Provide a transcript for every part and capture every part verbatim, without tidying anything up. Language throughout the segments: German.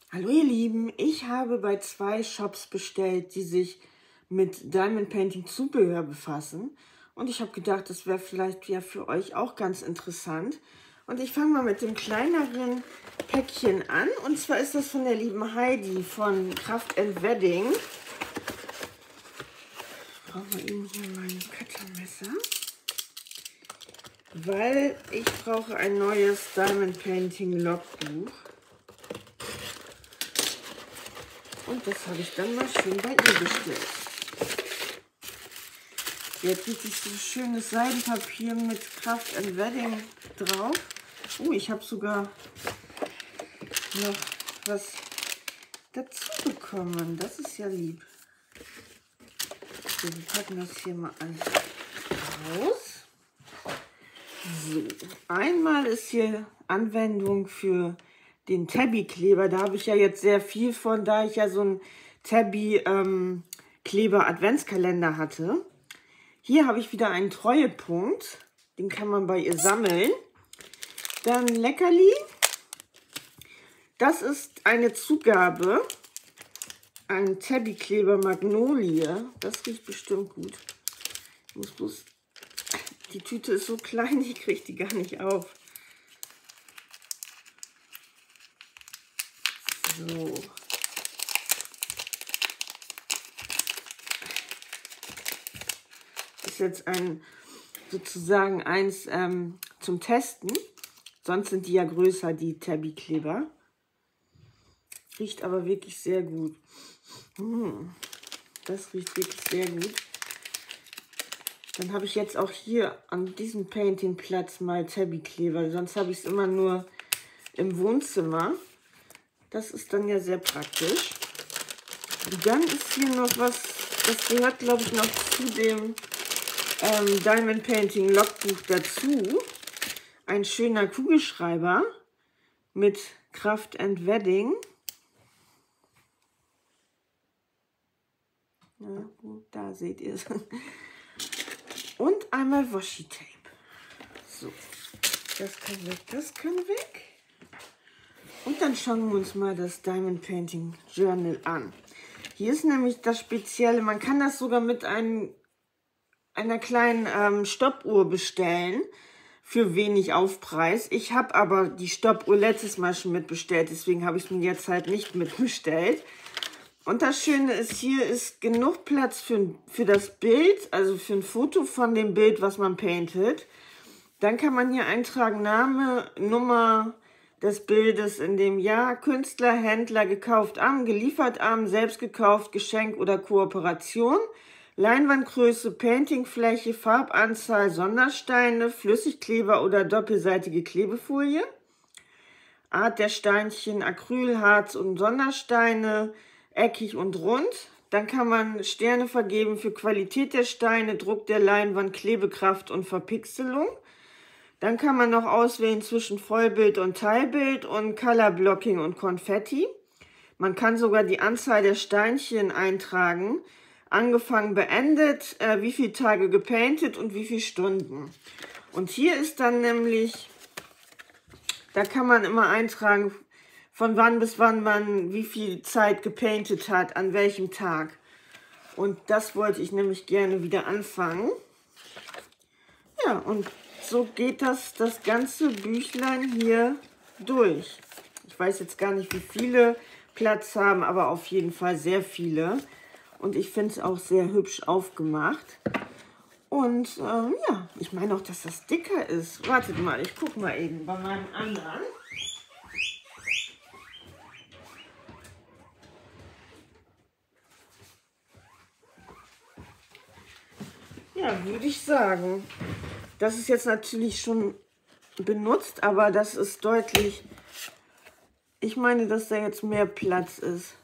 Hallo ihr Lieben, ich habe bei zwei Shops bestellt, die sich mit Diamond Painting Zubehör befassen. Und ich habe gedacht, das wäre vielleicht ja für euch auch ganz interessant. Und ich fange mal mit dem kleineren Päckchen an. Und zwar ist das von der lieben Heidi von Craft and Wedding. Brauchen wir eben hier mein Cuttermesser. Weil ich brauche ein neues Diamond Painting Logbuch. Und das habe ich dann mal schön bei ihr bestellt. Jetzt gibt es so schönes Seidenpapier mit Craft and Wedding drauf. Oh, ich habe sogar noch was dazu bekommen. Das ist ja lieb. So, wir packen das hier mal alles raus. So, einmal ist hier Anwendung für den Tabby-Kleber. Da habe ich ja jetzt sehr viel von, da ich ja so einen Tabby-Kleber-Adventskalender hatte. Hier habe ich wieder einen Treuepunkt. Den kann man bei ihr sammeln. Dann Leckerli. Das ist eine Zugabe. Ein Tabby-Kleber Magnolie. Das riecht bestimmt gut. Ich muss bloß... Die Tüte ist so klein, ich kriege die gar nicht auf. So. Ist jetzt ein sozusagen eins ähm, zum Testen. Sonst sind die ja größer, die Tabby-Kleber. Riecht aber wirklich sehr gut. Hm, das riecht wirklich sehr gut. Dann habe ich jetzt auch hier an diesem Painting-Platz mal Tabby-Kleber. Sonst habe ich es immer nur im Wohnzimmer. Das ist dann ja sehr praktisch. Und dann ist hier noch was, das gehört glaube ich noch zu dem ähm, Diamond Painting Logbuch dazu. Ein schöner Kugelschreiber mit Craft and Wedding. Ja, da seht ihr es. Und einmal Washi-Tape. So, das kann weg, das kann weg. Und dann schauen wir uns mal das Diamond Painting Journal an. Hier ist nämlich das Spezielle, man kann das sogar mit einem, einer kleinen ähm, Stoppuhr bestellen, für wenig Aufpreis. Ich habe aber die Stoppuhr letztes Mal schon mitbestellt, deswegen habe ich es mir jetzt halt nicht mitbestellt. Und das Schöne ist, hier ist genug Platz für, für das Bild, also für ein Foto von dem Bild, was man paintet. Dann kann man hier eintragen, Name, Nummer des Bildes in dem Jahr, Künstler, Händler, gekauft am, geliefert am, selbst gekauft, Geschenk oder Kooperation, Leinwandgröße, Paintingfläche, Farbanzahl, Sondersteine, Flüssigkleber oder doppelseitige Klebefolie, Art der Steinchen, Acryl, Harz und Sondersteine, eckig und rund. Dann kann man Sterne vergeben für Qualität der Steine, Druck der Leinwand, Klebekraft und Verpixelung. Dann kann man noch auswählen zwischen Vollbild und Teilbild und Color Blocking und Konfetti. Man kann sogar die Anzahl der Steinchen eintragen. Angefangen, beendet, äh, wie viele Tage gepaintet und wie viele Stunden. Und hier ist dann nämlich, da kann man immer eintragen, von wann bis wann man wie viel Zeit gepaintet hat, an welchem Tag. Und das wollte ich nämlich gerne wieder anfangen. Ja, und so geht das, das ganze Büchlein hier durch. Ich weiß jetzt gar nicht, wie viele Platz haben, aber auf jeden Fall sehr viele. Und ich finde es auch sehr hübsch aufgemacht. Und ähm, ja, ich meine auch, dass das dicker ist. Wartet mal, ich gucke mal eben bei meinem anderen. Ja, würde ich sagen. Das ist jetzt natürlich schon benutzt, aber das ist deutlich... Ich meine, dass da jetzt mehr Platz ist.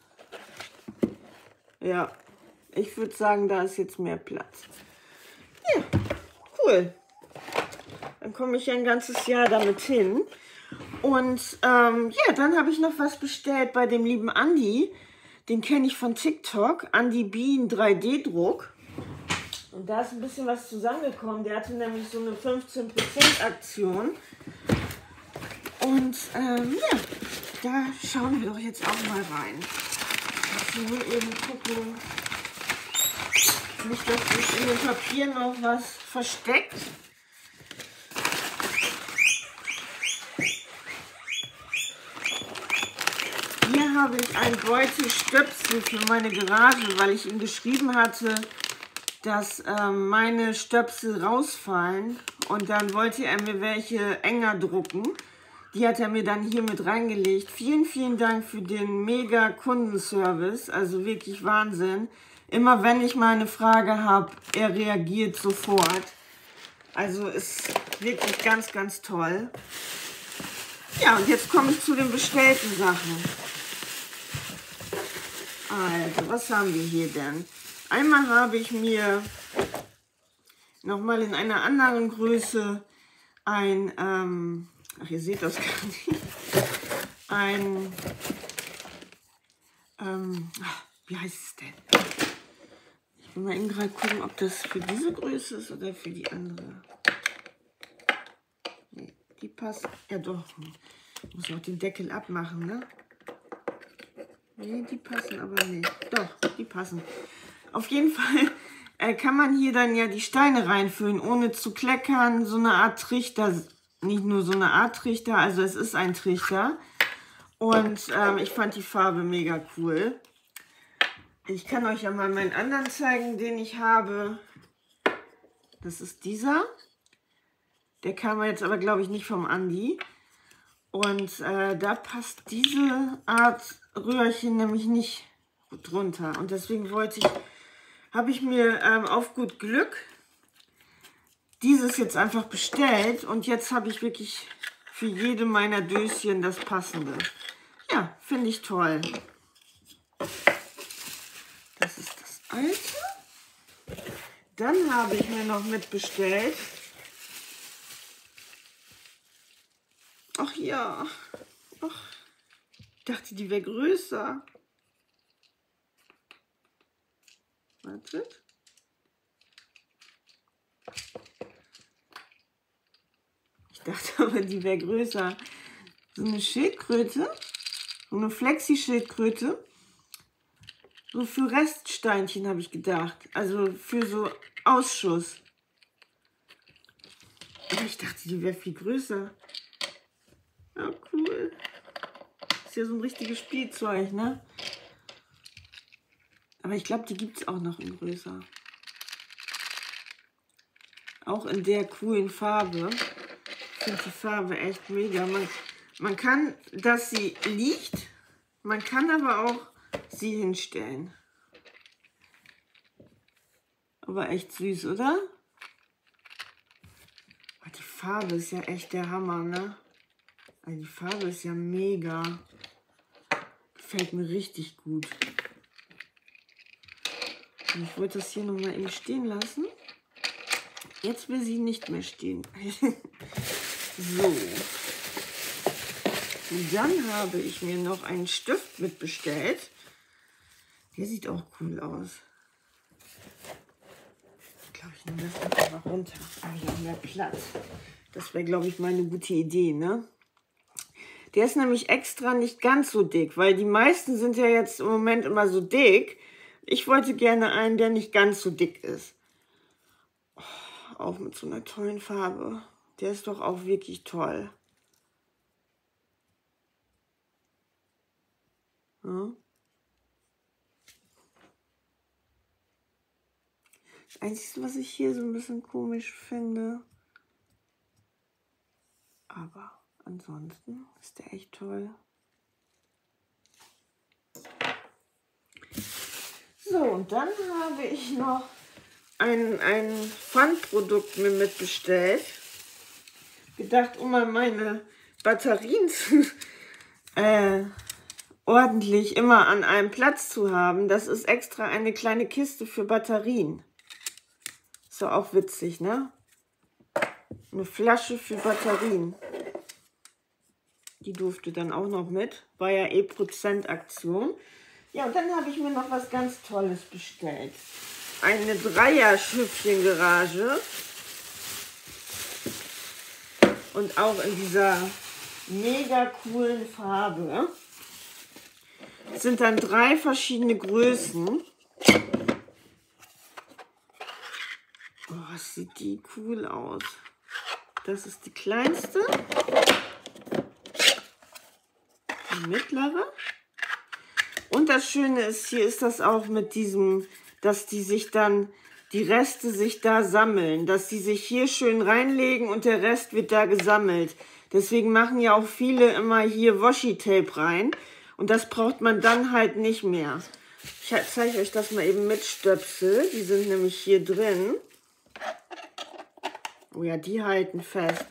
Ja, ich würde sagen, da ist jetzt mehr Platz. Ja, cool. Dann komme ich ja ein ganzes Jahr damit hin. Und ähm, ja, dann habe ich noch was bestellt bei dem lieben Andi. Den kenne ich von TikTok. Andi Bean drei D Druck. Und da ist ein bisschen was zusammengekommen. Der hatte nämlich so eine fünfzehn Prozent Aktion. Und ähm, ja, da schauen wir doch jetzt auch mal rein. Ich muss nur eben gucken. Nicht, dass sich in dem Papier noch was versteckt. Hier habe ich einen Beutel Stöpsel für meine Garage, weil ich ihm geschrieben hatte, dass ähm, meine Stöpsel rausfallen. Und dann wollte er mir welche enger drucken. Die hat er mir dann hier mit reingelegt. Vielen, vielen Dank für den mega Kundenservice. Also wirklich Wahnsinn. Immer wenn ich mal eine Frage habe, er reagiert sofort. Also ist wirklich ganz, ganz toll. Ja, und jetzt komme ich zu den bestellten Sachen. Also, was haben wir hier denn? Einmal habe ich mir nochmal in einer anderen Größe ein, ähm, ach, ihr seht das gar nicht, ein, ähm, ach, wie heißt es denn? Ich will mal eben gerade gucken, ob das für diese Größe ist oder für die andere. Nee, die passt, ja doch, ich muss noch den Deckel abmachen, ne? Nee, die passen aber nicht. Doch, die passen. Auf jeden Fall äh, kann man hier dann ja die Steine reinfüllen, ohne zu kleckern. So eine Art Trichter, nicht nur so eine Art Trichter, also es ist ein Trichter. Und ähm, ich fand die Farbe mega cool. Ich kann euch ja mal meinen anderen zeigen, den ich habe. Das ist dieser. Der kam jetzt aber, glaube ich, nicht vom Andi. Und äh, da passt diese Art Röhrchen nämlich nicht drunter. Und deswegen wollte ich, habe ich mir ähm, auf gut Glück dieses jetzt einfach bestellt. Und jetzt habe ich wirklich für jede meiner Döschen das Passende. Ja, finde ich toll. Das ist das alte. Dann habe ich mir noch mitbestellt. Ach ja. Ach, ich dachte, die wäre größer. Wartet. Ich dachte aber, die wäre größer. So eine Schildkröte. So eine Flexi-Schildkröte. So für Reststeinchen habe ich gedacht. Also für so Ausschuss. Aber ich dachte, die wäre viel größer. Ja, cool. Ist ja so ein richtiges Spielzeug, ne? Aber ich glaube, die gibt es auch noch in größer. Auch in der coolen Farbe. Ich finde die Farbe echt mega. Man, man kann, dass sie liegt, man kann aber auch sie hinstellen. Aber echt süß, oder? Die Farbe ist ja echt der Hammer, ne? Also die Farbe ist ja mega. Gefällt mir richtig gut. Und ich wollte das hier nochmal eben stehen lassen. Jetzt will sie nicht mehr stehen. So. Und dann habe ich mir noch einen Stift mitbestellt. Der sieht auch cool aus. Ich glaube, ich nehme das einfach runter. Habe ich auch mehr Platz. Das wäre, glaube ich, mal eine gute Idee, ne? Der ist nämlich extra nicht ganz so dick, weil die meisten sind ja jetzt im Moment immer so dick. Ich wollte gerne einen, der nicht ganz so dick ist. Oh, auch mit so einer tollen Farbe. Der ist doch auch wirklich toll. Ja. Das Einzige, was ich hier so ein bisschen komisch finde, aber ansonsten ist der echt toll. So, und dann habe ich noch ein, ein Pfandprodukt mir mitbestellt. Gedacht, um mal meine Batterien zu, äh, ordentlich immer an einem Platz zu haben. Das ist extra eine kleine Kiste für Batterien. Ist doch auch witzig, ne? Eine Flasche für Batterien. Die durfte dann auch noch mit. War ja eh Prozentaktion. Ja, und dann habe ich mir noch was ganz Tolles bestellt. Eine Dreier-Schüffchen-Garage. Und auch in dieser mega coolen Farbe. Es sind dann drei verschiedene Größen. Oh, sieht die cool aus. Das ist die kleinste. Die mittlere. Und das Schöne ist, hier ist das auch mit diesem, dass die sich dann, die Reste sich da sammeln. Dass die sich hier schön reinlegen und der Rest wird da gesammelt. Deswegen machen ja auch viele immer hier Washi-Tape rein. Und das braucht man dann halt nicht mehr. Ich zeige euch das mal eben mit Stöpsel. Die sind nämlich hier drin. Oh ja, die halten fest.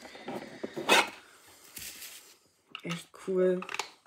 Echt cool.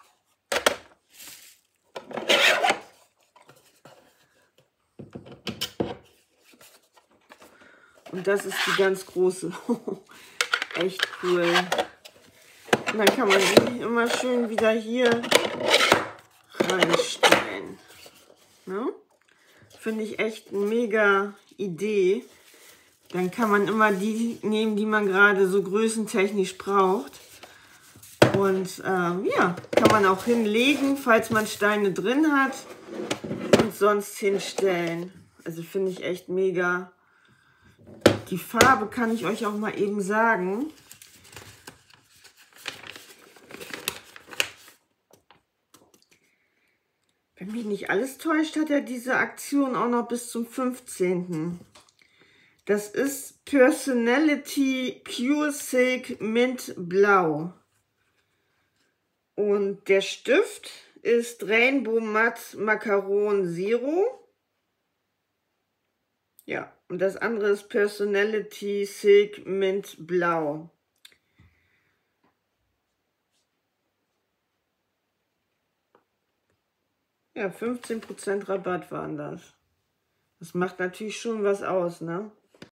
Und das ist die ganz große. Echt cool. Und dann kann man die immer schön wieder hier reinstellen. Ne? Finde ich echt eine mega Idee. Dann kann man immer die nehmen, die man gerade so größentechnisch braucht. Und ähm, ja, kann man auch hinlegen, falls man Steine drin hat. Und sonst hinstellen. Also finde ich echt mega. Die Farbe kann ich euch auch mal eben sagen. Wenn mich nicht alles täuscht, hat er diese Aktion auch noch bis zum fünfzehnten Das ist Personality Pure Silk Mint Blau. Und der Stift ist Rainbow Matte Macaron Zero. Ja, und das andere ist Personality Silk Mint Blau. Ja, fünfzehn Prozent Rabatt waren das. Das macht natürlich schon was aus, ne?